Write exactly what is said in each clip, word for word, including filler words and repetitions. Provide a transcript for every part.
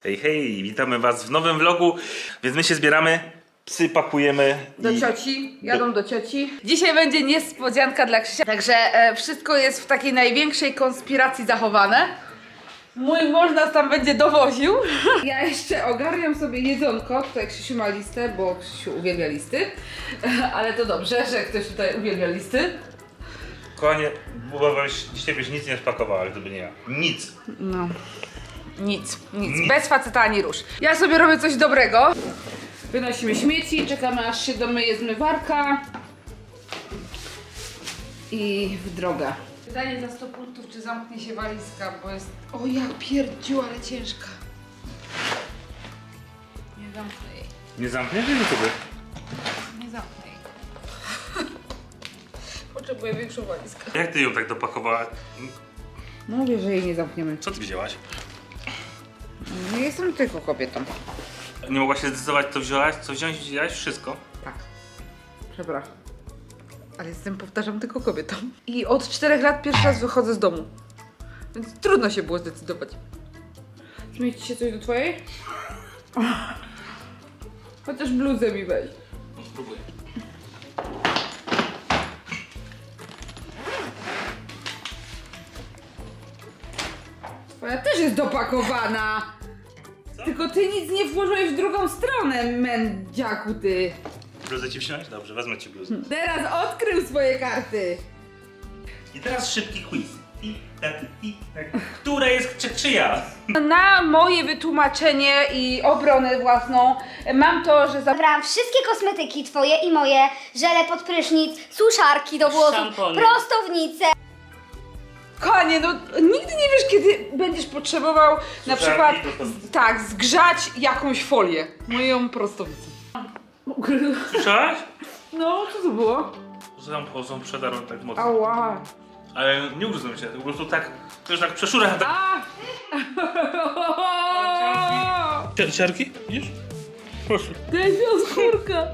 Hej, hej, witamy was w nowym vlogu, więc my się zbieramy, psy pakujemy. Do i... cioci, jadą do cioci. Dzisiaj będzie niespodzianka dla Krzysia, także e, wszystko jest w takiej największej konspiracji zachowane. Mój mąż nas tam będzie dowoził. Ja jeszcze ogarniam sobie jedzonko, tutaj Krzysiu ma listę, bo Krzysiu uwielbia listy. Ale to dobrze, że ktoś tutaj uwielbia listy. Kochanie, dzisiaj byś nic nie spakowała, gdyby nie ja. Nic. No. Nic, nic, nic. Bez faceta ani rusz. Ja sobie robię coś dobrego. Wynosimy śmieci, czekamy aż się domyje zmywarka. I w drogę. Pytanie za sto punktów, czy zamknie się walizka, bo jest... O ja pierdziu, ale ciężka. Nie zamknę jej. Nie zamkniesz jej do ciebie? Nie zamknę jej. Potrzebuję większą walizkę. Jak ty ją tak dopakowałaś? No mówię, że jej nie zamkniemy. Co ty wzięłaś? Nie jestem tylko kobietą. Nie mogłaś się zdecydować, co wzięłaś? Co wziąć? Wzięłaś wszystko? Tak. Przepraszam. Ale jestem, powtarzam, tylko kobietą. I od czterech lat pierwszy raz wychodzę z domu. Więc trudno się było zdecydować. Zmieści ci się coś do twojej? Chociaż bluzę mi weź. No, spróbuję. Twoja też jest dopakowana. Co? Tylko ty nic nie włożyłeś w drugą stronę, mędziaku ty. Bluzę ci wziąć? Dobrze, wezmę ci bluzę. Teraz odkrył swoje karty. I teraz szybki quiz. I tak, i tak. Która jest czy, czyja? Na moje wytłumaczenie i obronę własną mam to, że zabrałam wszystkie kosmetyki twoje i moje, żele pod prysznic, suszarki do włosów, Szampony. prostownice. Kochanie, no nigdy nie wiesz, kiedy będziesz potrzebował na przykład z, tak, zgrzać jakąś folię. Moją prostownicę. Słyszałaś? No, co to było? Że tam chodzą, przedarą tak mocno. Ała. Ale nie ugryzłem się, po prostu tak, to już tak przeszurę. Tak... A! Ciarki? Widzisz? Proszę. Dejdzią skórka.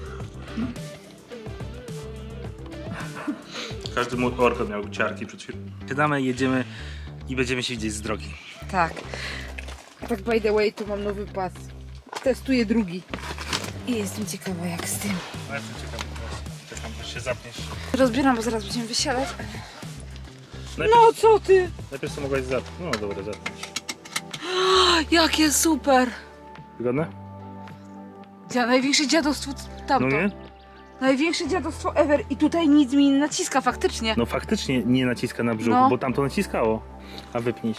Każdy mój organ miał ciarki przed chwilą. Siadamy, jedziemy i będziemy się widzieć z drogi. Tak. A tak by the way, tu mam nowy pas. Testuję drugi. I jestem ciekawa jak z tym. No jestem ciekawy, czekam, aż się zapniesz. Rozbieram, bo zaraz będziemy wysiadać. Najpierw, No co ty? najpierw sobie mogłaś zapnąć. No dobra, zapnąć. Jakie super! Wygodne? Ja, największe dziadostwo tamto. No nie? Największe dziadostwo ever i tutaj nic mi nie naciska faktycznie. No faktycznie nie naciska na brzuch, No. bo tam to naciskało. A wypnij się.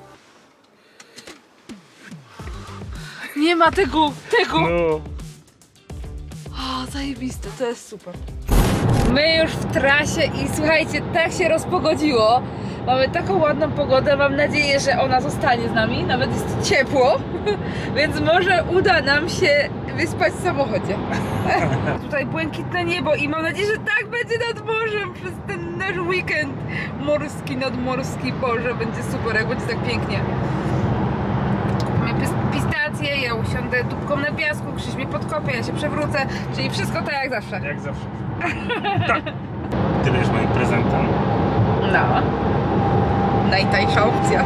Nie ma tego, tego! No. O, zajebiste, to jest super. My już w trasie i słuchajcie, tak się rozpogodziło. Mamy taką ładną pogodę, mam nadzieję, że ona zostanie z nami, nawet jest ciepło, więc może uda nam się wyspać w samochodzie. Tutaj błękitne niebo i mam nadzieję, że tak będzie nad morzem przez ten nasz weekend morski, nadmorski. Boże, będzie super, jak będzie tak pięknie. Mamy pistacje, ja usiądę dupką na piasku, Krzyś mnie podkopie, ja się przewrócę, czyli wszystko tak jak zawsze. Jak zawsze. Tak. Ty będziesz moim prezentem. No. Najtańsza opcja.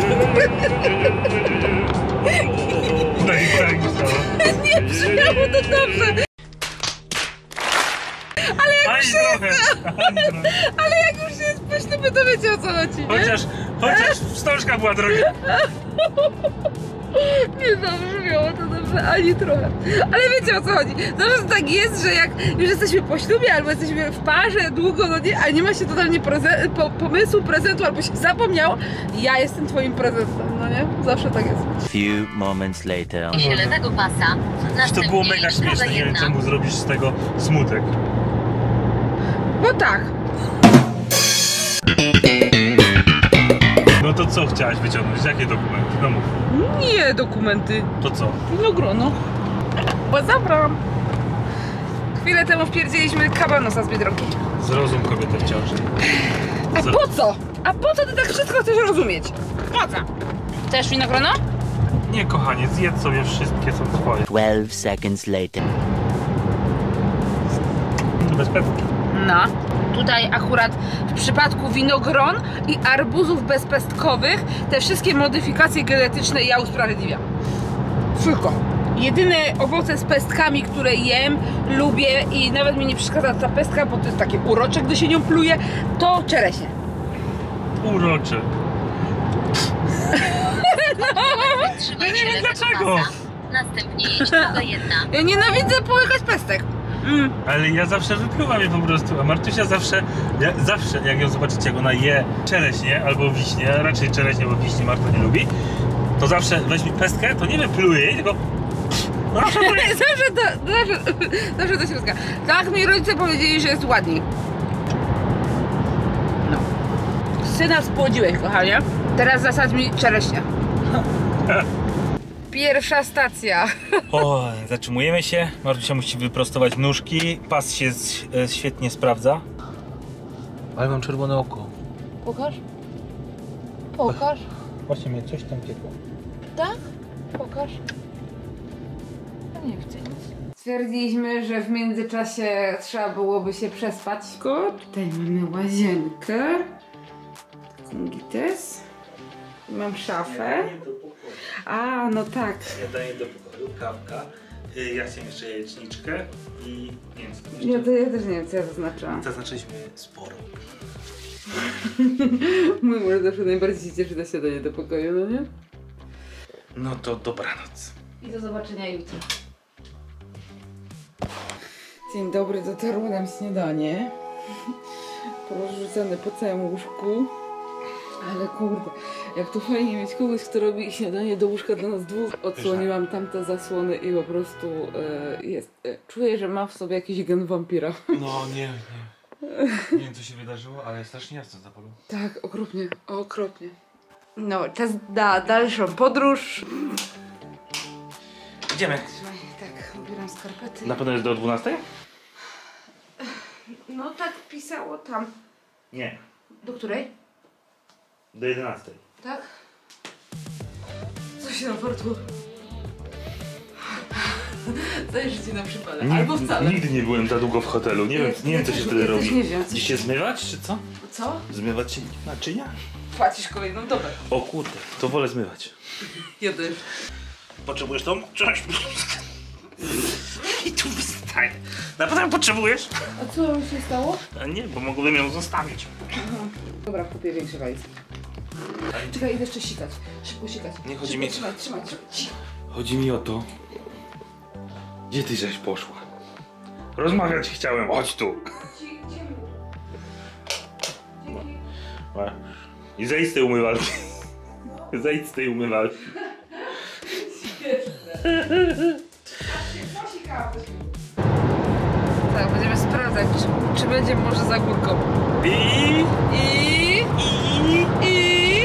Najtańsza. Nie brzmiało to dobrze. Ale jak już się Ale jak już się spoślimy, to wiecie o co chodzi, nie? Chociaż, chociaż wstążka była droga. Nie zabrzmiało to dobrze, ani trochę. Ale wiecie o co chodzi. Zawsze tak jest, że jak już jesteśmy po ślubie, albo jesteśmy w parze długo, no nie, a nie ma się totalnie preze po pomysłu, prezentu, albo się zapomniało, ja jestem twoim prezentem, no nie? Zawsze tak jest. Few moments later. Lewego pasa. To było mega śmieszne, nie wiem czemu zrobisz z tego smutek. Bo tak. No to co chciałaś wyciągnąć? Jakie dokumenty? No mów. Nie dokumenty. To co? Winogrono. Bo zabram. Chwilę temu wpierdzieliśmy kabanosa z Biedronki. Zrozum kobietę w ciąży. A Co? po co? A po co ty tak wszystko chcesz rozumieć? Po co? Chcesz winogrono? Nie kochanie, zjedz sobie, wszystkie są twoje. Twelve seconds later. To bez petki. No. Tutaj akurat w przypadku winogron i arbuzów bezpestkowych te wszystkie modyfikacje genetyczne ja usprawiedliwiam. Wszystko. Jedyne owoce z pestkami, które jem, lubię i nawet mi nie przeszkadza ta pestka, bo to jest takie urocze, gdy się nią pluje, to czereśnie. Urocze. Ja nie wiem dlaczego. Następnie jeść noga jedna. Ja nienawidzę połykać pestek. Mm. Ale ja zawsze wypluwam je po prostu, a Martusia zawsze, ja, zawsze jak ją zobaczycie, jak ona je czereśnie albo wiśnie, raczej czereśnie, bo wiśnie Marta nie lubi, to zawsze weźmie pestkę, to nie wypluje jej, tylko zawsze to jest. zawsze, to, zawsze, zawsze do środka. Tak mi rodzice powiedzieli, że jest ładniej. No. Syna spłodziłeś, kochanie. Teraz zasadź mi czereśnie. Pierwsza stacja. O, zatrzymujemy się. Martusia musi wyprostować nóżki. Pas się z, e, świetnie sprawdza. Ale mam czerwone oko. Pokaż. Pokaż. Właśnie mnie coś tam piekło. Tak? Pokaż. No nie widzę nic. Stwierdziliśmy, że w międzyczasie trzeba byłoby się przespać. Tutaj mamy łazienkę. Taką gites. Mam szafę. A, no tak. Śniadanie do pokoju, kawka. Y, Ja chciałem jeszcze jajeczniczkę i nie wiem co tam Ja, jeszcze. to, ja też nie wiem, co ja zaznaczyłam. Zaznaczyliśmy sporo. Mój mąż zawsze najbardziej się cieszy na śniadanie do pokoju, no nie? No to dobranoc. I do zobaczenia jutro. Dzień dobry, dotarło nam śniadanie. Porozrzucane po całym łóżku. Ale kurde, jak to fajnie mieć kogoś, kto robi śniadanie do łóżka dla nas dwóch. Odsłoniłam tamte zasłony i po prostu e, jest. E, czuję, że ma w sobie jakiś gen wampira. No nie, nie. Nie wiem co się wydarzyło, ale strasznie jasno zapalił. Tak, okropnie, okropnie. No, czas na dalszą podróż. Idziemy. Trzymaj, tak, ubieram skarpety. Na pewno jest do dwunastej? No tak pisało tam. Nie. Do której? Do jedenastej. Tak? Co się nam portło? Zdaje, że ci nam przypada. Albo wcale. Nigdy nie byłem za długo w hotelu. Nie Ja- wiem, nie ja wiem co też- się wtedy ja też robi. nie wiem, co Gdzieś się- się zmywać, czy co? Co? Zmywać się naczynia? Płacisz kolejną dobę. O kurde, to wolę zmywać. Ja też. Potrzebujesz tą? Cześć. I tu wystaje. Naprawdę potrzebujesz? A co się stało? A nie, bo mogłem ją zostawić. Dobra, kupię większy walizki. Czekaj, idę jeszcze sikać. Szybko sikać. Nie chodzi Szybko, mi- Trzymaj, trzymaj, trzymaj. Chodzi mi o to, gdzie ty żeś poszła? Rozmawiać chciałem, chodź tu. I zejdź z tej umywalki. Zejdź z tej umywalki. Tak, będziemy sprawdzać, czy, czy będzie może za górką. I... I... I... I...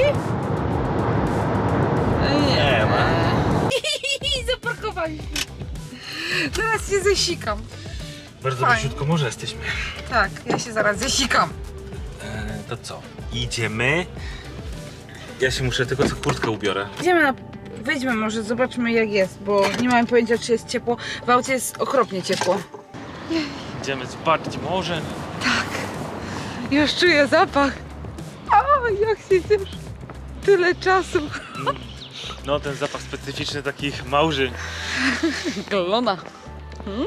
Nie ma. Zaparkowaliśmy. Teraz się zesikam. Bardzo Fajnie. bliziutko morza jesteśmy. Tak, ja się zaraz zesikam. E, to co? Idziemy. Ja się muszę tylko co kurtkę ubiorę. Idziemy na... Wejdźmy może, zobaczmy jak jest, bo nie mam pojęcia, czy jest ciepło. W aucie jest okropnie ciepło. Idziemy zobaczyć morze. Już czuję zapach. A, jak się cieszę. Tyle czasu. No ten zapach specyficzny takich małży. Glona. Hmm?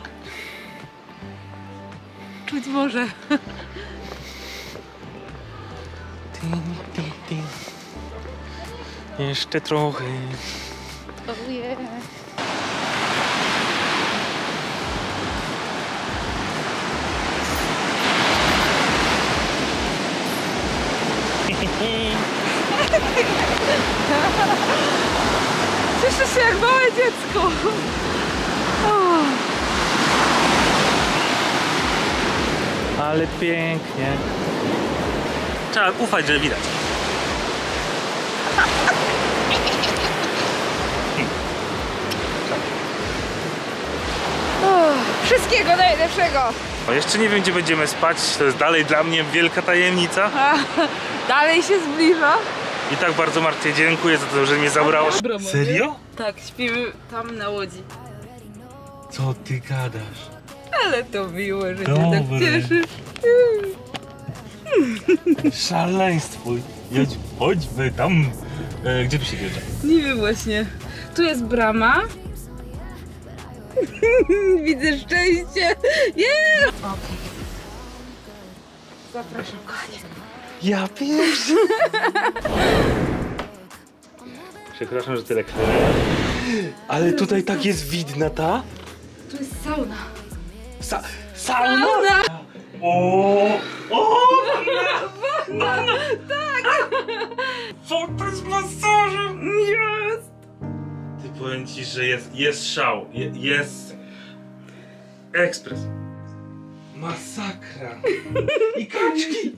Czuć może. Tin, tin, tin. Jeszcze trochę. Oh yeah. Cieszę się jak małe dziecko. O. Ale pięknie. Trzeba ufać, że widać. O, wszystkiego najlepszego. O, jeszcze nie wiem, gdzie będziemy spać. To jest dalej dla mnie wielka tajemnica. A, dalej się zbliża. I tak bardzo Marcie dziękuję za to, że mnie zabrało. Dobra, mówię. Serio? Tak, śpimy tam na łodzi. Co ty gadasz? Ale to miłe, że się Dobre. tak cieszysz. Szaleństwo. Jedź, chodźmy tam. E, gdzie tu się bierze? Nie wiem właśnie. tu jest brama. Widzę szczęście. Jest! Okay. Zapraszam, kochanie. Ja pierwszy. Przepraszam, że tyle krwi. Ale tutaj tak jest widna ta. Tu jest sauna. Sa sauna? Sauna! O! O! Wanna! Tak! Fotel z masażem! Jest! Ty, powiem ci, że jest, jest szał. Je, jest... Ekspres. Masakra. I kaczki.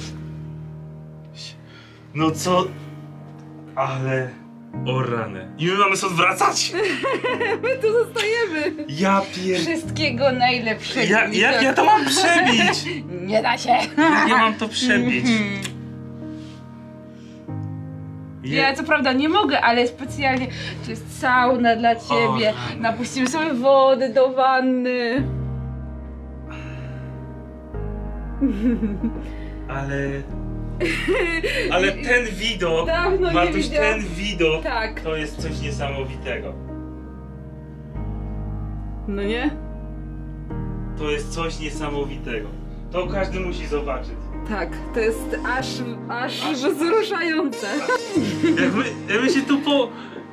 No co? Ale... O rany. I my mamy stąd wracać? My tu zostajemy. Ja pier... Wszystkiego najlepszego. Ja, jak ja to mam przebić? Nie da się. Jak ja mam to przebić? Ja co prawda nie mogę, ale specjalnie to jest sauna dla ciebie. O, napuścimy sobie wody do wanny. Ale... Ale ten widok, Dawno nie Martuś, widziałam. ten widok, Tak. to jest coś niesamowitego. No nie? To jest coś niesamowitego. To każdy musi zobaczyć. Tak, to jest aż, aż, aż wzruszające. Jak my, jak my się tu po...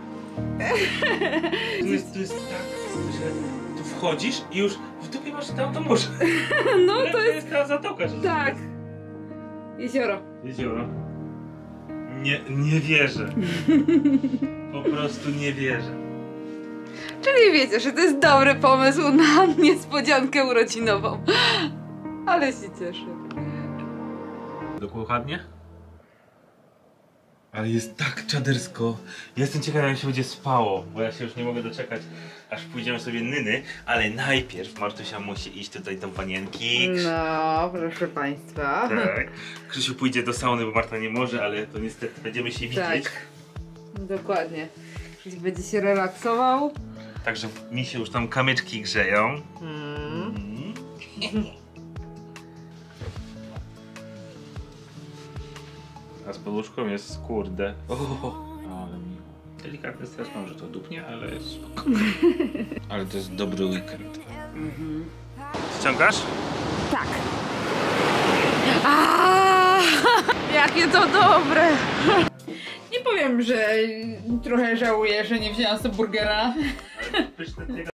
Tu jest, tu jest tak, że tu wchodzisz i już w dupie masz tam to morze. No to To jest... jest ta zatoka. Że Tak. Jezioro. Jezioro. Nie, nie wierzę. Po prostu nie wierzę. Czyli wiecie, że to jest dobry pomysł na niespodziankę urodzinową. Ale się cieszę. Dokładnie? Ale jest tak czadersko. Ja jestem ciekaw, jak się będzie spało, bo ja się już nie mogę doczekać, aż pójdziemy sobie nyny, ale najpierw Martusia musi iść tutaj do panienki. No, proszę państwa. Tak. Krzysiu pójdzie do sauny, bo Marta nie może, ale to niestety będziemy się widzieć. Tak. Dokładnie. Czyli będzie się relaksował. Także mi się już tam kamyczki grzeją. Mm. Mm. A z poduszką jest kurde. O, ale miło. Delikatny stres mam, że to dupnie, ale jest spoko. Ale to jest dobry weekend. Mhm. Ściągasz? Tak. Aaaa, jakie to dobre! Nie powiem, że trochę żałuję, że nie wzięłam sobie burgera. Ale pyszne.